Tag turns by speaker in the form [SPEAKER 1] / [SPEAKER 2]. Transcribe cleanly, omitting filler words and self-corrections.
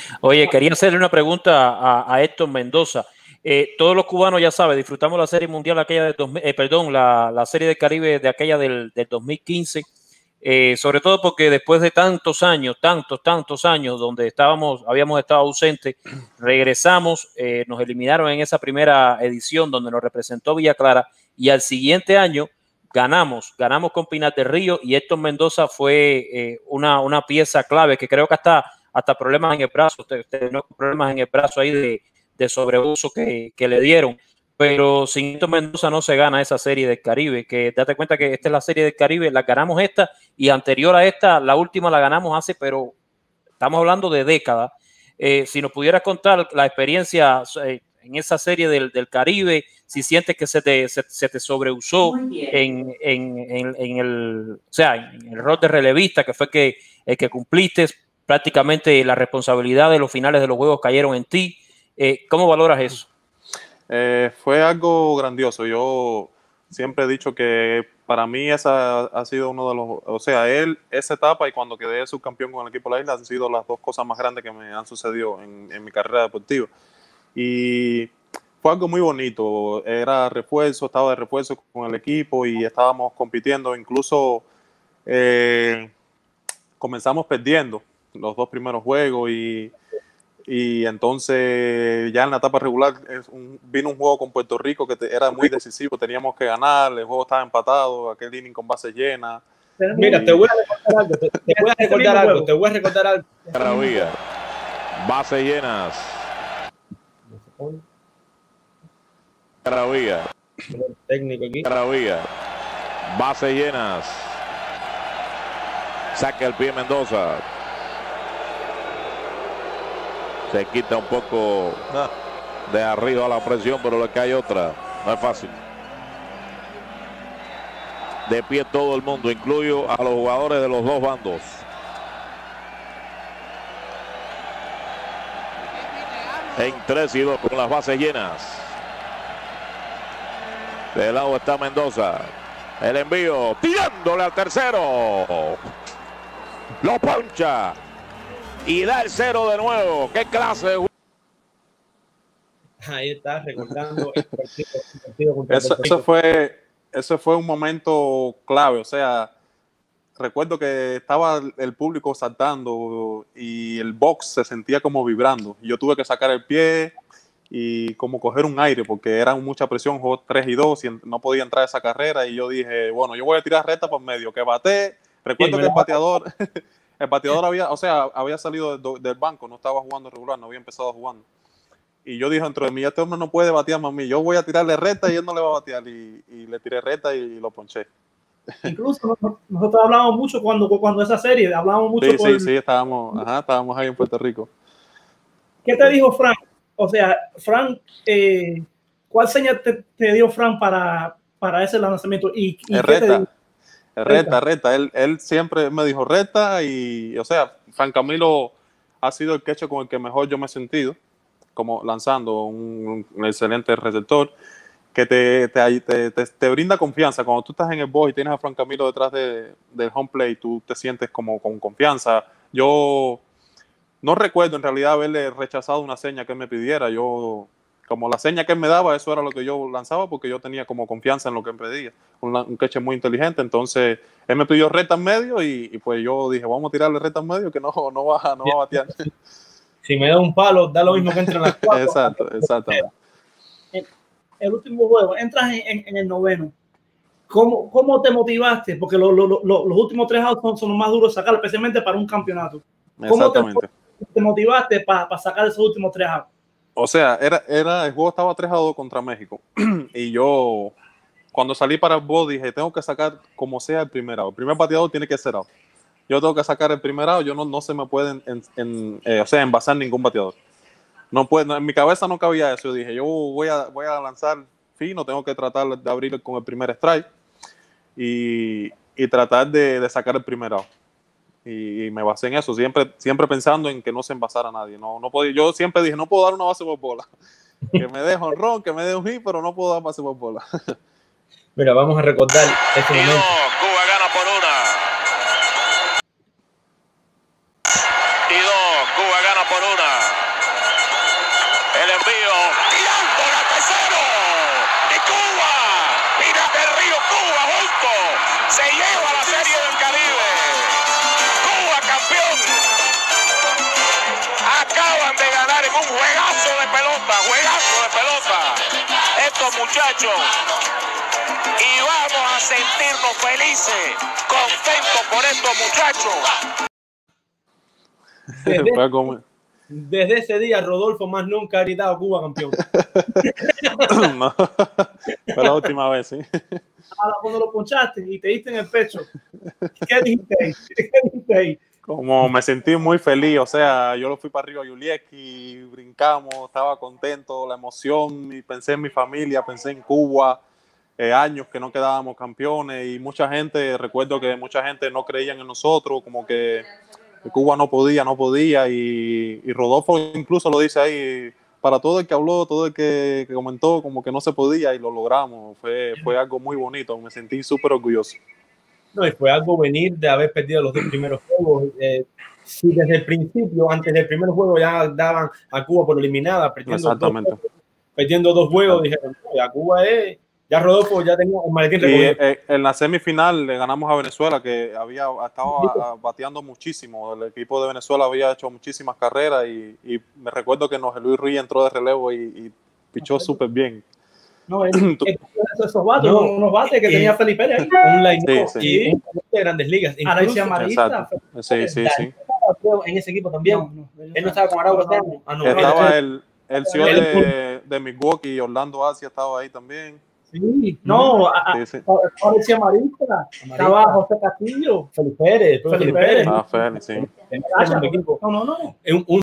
[SPEAKER 1] Oye, quería hacerle una pregunta a Héctor Mendoza. Todos los cubanos, ya saben, disfrutamos la serie mundial aquella del 2000, perdón, la serie del Caribe de aquella del 2015, sobre todo porque después de tantos años, tantos años donde habíamos estado ausentes, regresamos, nos eliminaron en esa primera edición donde nos representó Villa Clara, y al siguiente año ganamos con Pinar del Río, y Héctor Mendoza fue una pieza clave que creo que hasta problemas en el brazo, problemas en el brazo ahí de sobreuso que le dieron, pero sin Héctor Mendoza no se gana esa serie del Caribe, que date cuenta que esta es la serie del Caribe, la ganamos esta, y anterior a esta, la última la ganamos hace, pero estamos hablando de décadas. Si nos pudieras contar la experiencia en esa serie del Caribe, si sientes que se te sobreusó en el rol de relevista, que fue el que cumpliste, prácticamente la responsabilidad de los finales de los juegos cayeron en ti. ¿Cómo valoras eso?
[SPEAKER 2] Fue algo grandioso. Yo siempre he dicho que para mí esa ha sido uno de los, o sea, esa etapa y cuando quedé subcampeón con el equipo de la isla han sido las dos cosas más grandes que me han sucedido en mi carrera deportiva. Y fue algo muy bonito. Era refuerzo, estaba de refuerzo con el equipo y estábamos compitiendo. Incluso comenzamos perdiendo los dos primeros juegos y entonces ya en la etapa regular vino un juego con Puerto Rico que era muy decisivo, teníamos que ganar, el juego estaba empatado, aquel inning con base llena.
[SPEAKER 3] Mira, te voy a recordar algo,
[SPEAKER 4] Caravilla, base llenas. Caravilla.
[SPEAKER 3] Técnico aquí.
[SPEAKER 4] Caravilla, base llenas. Saca el pie Mendoza. Se quita un poco de arriba la presión, pero le cae otra. No es fácil. De pie todo el mundo, incluyo a los jugadores de los dos bandos. En 3-2 con las bases llenas. De lado está Mendoza. El envío, tirándole al tercero. Lo poncha. Y da el 0 de nuevo. ¿Qué clase de...
[SPEAKER 3] Ahí está, recordando el partido
[SPEAKER 2] Eso fue un momento clave. O sea, recuerdo que estaba el público saltando y el box se sentía como vibrando. Yo tuve que sacar el pie y como coger un aire porque era mucha presión, juego 3-2 y no podía entrar a esa carrera. Y yo dije, bueno, yo voy a tirar recta por medio, que bate. Recuerdo que el bateador... El bateador había salido del banco, no estaba jugando regular, no había empezado jugando. Y yo dije dentro de mí, este hombre no puede batear más a mí, yo voy a tirarle recta y él no le va a batear. Y le tiré recta y lo ponché.
[SPEAKER 5] Incluso nosotros hablábamos mucho cuando esa serie, hablábamos mucho.
[SPEAKER 2] Sí, estábamos ahí en Puerto Rico.
[SPEAKER 5] ¿Qué te dijo Frank? O sea, Frank, ¿cuál señal te dio Frank para ese lanzamiento? ¿Y
[SPEAKER 2] recta. Recta. Él siempre me dijo recta y, o sea, Frank Camilo ha sido el catcher con el que mejor yo me he sentido, como lanzando un excelente receptor, que te brinda confianza. Cuando tú estás en el box y tienes a Frank Camilo detrás del home plate, tú te sientes como con confianza. Yo no recuerdo en realidad haberle rechazado una seña que él me pidiera. Yo, como la seña que él me daba, eso era lo que yo lanzaba porque yo tenía como confianza en lo que él pedía. Un catcher muy inteligente, entonces él me pidió recta en medio y pues yo dije, vamos a tirarle recta en medio que no va a batear.
[SPEAKER 3] Si me da un palo, da lo mismo que entre las cuatro.
[SPEAKER 2] Exactamente.
[SPEAKER 5] El último juego, entras en el noveno. ¿Cómo te motivaste? Porque los últimos 3 outs son los más duros de sacar, especialmente para un campeonato. ¿Cómo te motivaste para sacar esos últimos 3 outs?
[SPEAKER 2] O sea, el juego estaba 3-2 contra México. Y yo, cuando salí para el box, dije, tengo que sacar como sea el primer out. El primer bateador tiene que ser out. Yo tengo que sacar el primer out. Yo no se me puede envasar ningún bateador. No puede, en mi cabeza no cabía eso. Yo dije, yo voy a lanzar fino, tengo que tratar de abrir con el primer strike y tratar de sacar el primer out. Y me basé en eso, siempre pensando en que no se envasara a nadie. No podía, yo siempre dije, no puedo dar una base por bola. Que me dé jonrón, que me dé un hit, pero no puedo dar base por bola.
[SPEAKER 3] Mira, vamos a recordar este momento.
[SPEAKER 4] Cuba gana por 1. Y 2, Cuba gana por 1. envío, tirando la tercero. Y Cuba, Pinas del Río, Cuba junto, se lleva la Serie del Caribe. Cuba campeón. Acaban de ganar en un juegazo de pelota, estos muchachos. Y vamos a sentirnos felices, contentos por estos muchachos.
[SPEAKER 3] Desde ese día, Rodolfo más nunca ha gritado Cuba campeón.
[SPEAKER 2] No, fue la última vez, sí.
[SPEAKER 5] Ahora, cuando lo ponchaste y te diste en el pecho, ¿qué dijiste ahí? ¿Qué dijiste ahí?
[SPEAKER 2] Como me sentí muy feliz, o sea, yo lo fui para arriba a Yulieski, brincamos, estaba contento, la emoción, y pensé en mi familia, pensé en Cuba, años que no quedábamos campeones, y mucha gente, recuerdo que mucha gente no creía en nosotros, como que Cuba no podía, y Rodolfo incluso lo dice ahí, para todo el que habló, todo el que comentó, como que no se podía, y lo logramos, fue algo muy bonito, me sentí súper orgulloso.
[SPEAKER 3] No, y fue algo venir de haber perdido los 2 primeros juegos. Si desde el principio, antes del primer juego, ya daban a Cuba por eliminada, perdiendo 2 juegos, dijeron, a Cuba ya Rodolfo ya tenía un maletín recogido.
[SPEAKER 2] En la semifinal le ganamos a Venezuela, que estaba bateando muchísimo. El equipo de Venezuela había hecho muchísimas carreras y me recuerdo que Jorge Luis Ruiz entró de relevo y pichó súper bien.
[SPEAKER 5] No, esos bates, unos bates que tenía Felipe ahí.
[SPEAKER 3] Un line y de Grandes Ligas.
[SPEAKER 5] Aracia Marista.
[SPEAKER 2] Sí.
[SPEAKER 3] En ese equipo también. Él no estaba con Araujo.
[SPEAKER 2] Estaba el señor de Milwaukee, Orlando Asia, estaba ahí también.
[SPEAKER 5] Sí, no, Aracia Marista. Estaba José Castillo.
[SPEAKER 3] Felipe Pérez.
[SPEAKER 2] Félix, sí.
[SPEAKER 5] No.
[SPEAKER 3] Un